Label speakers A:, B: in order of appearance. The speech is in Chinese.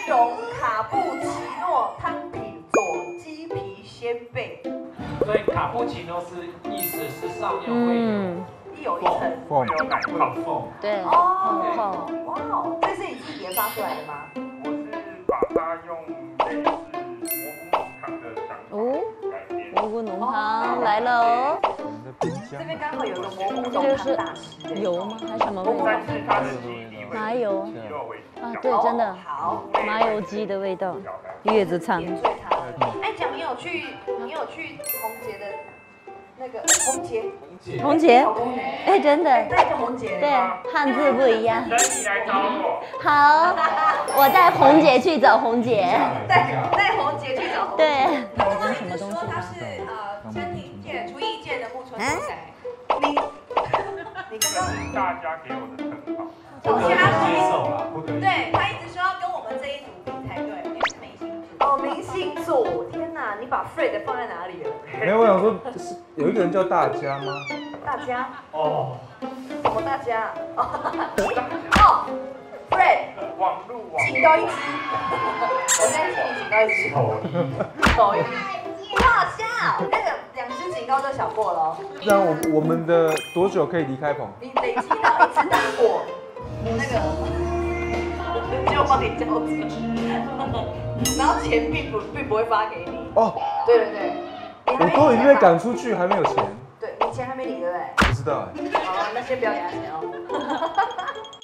A: 蓉卡布奇诺汤品佐鸡皮鲜贝。
B: 所以卡布奇诺是意思是上面会
A: 有一层
C: 凤，
B: 有奶泡凤。
D: 对，
A: 哦，哇哦，这是你自己研发出来的吗？
E: 我是把它用类似蘑菇浓汤的想法改编。
D: 蘑菇浓汤来了哦。
A: 这边刚好有个蘑菇浓汤大师。
D: 油吗？还是什么味道？
E: 但是它的基底会
D: 麻油
E: 鸡肉为主。
D: 啊，对，真的，
A: 好，
D: 麻油鸡的味道，月子汤。
A: 点缀它。哎，讲你有去红姐的那个
D: 红姐，哎，真的，
A: 带着红姐，
D: 对，汉字不一样。
E: 等你来找我。
D: 好，我带红姐去找红姐。
A: 带红姐去找红姐。
D: 对。
F: 跟什么东西？说他是餐厅界、厨艺界的木村拓哉。
A: 你刚刚
E: 是大家给我的称号。
B: 不得不接受啦，不得已。
F: 对他一直说要跟我们这一组比才对，因为是明星组。
A: 哦，明星组，天哪，你把 Fred 放在哪里了？
C: 没有，我想说，是有一个人叫大家吗？
A: 大家？
B: 哦，
A: 什么大家？哦，Fred，
E: 网
A: 警告一只，我现在替你警告一只。抖音，哇塞，那个2只警告就小过了哦。
C: 这样我们的多久可以离开棚？
A: 你累积到1次打过，那个就帮你交车，然后钱并不会发给你。
C: 哦，
A: 对对对，
C: 我都已经被赶出去，还没有钱。
A: 对，你钱还没领对不对？
C: 不知道哎。
A: 好，那先不要给他钱哦。